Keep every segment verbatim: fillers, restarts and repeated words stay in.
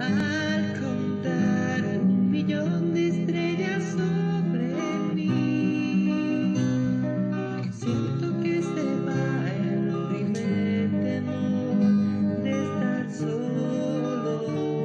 Al contar un millón de estrellas sobre mí, siento que se va el primer temor de estar solo.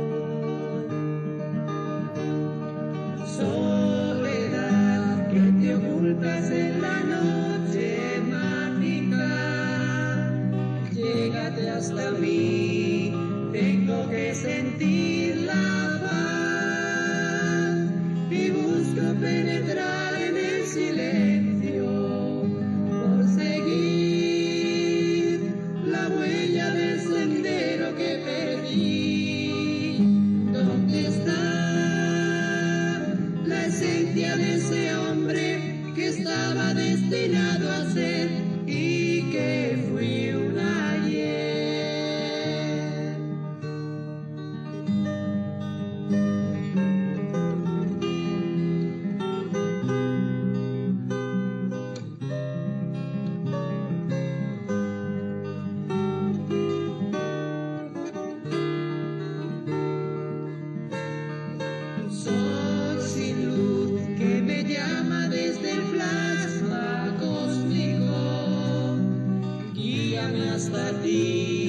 Soledad que te ocultas en la noche mágica, llégate hasta mí. Tengo que sentir la paz y busco penetrar en el silencio por seguir la huella del sendero que perdí. ¿Dónde está la esencia de ese hombre que estaba destinado a ser y que fui un ayer? Sol sin luz que me llama desde el plasma cósmico, guíame hasta ti.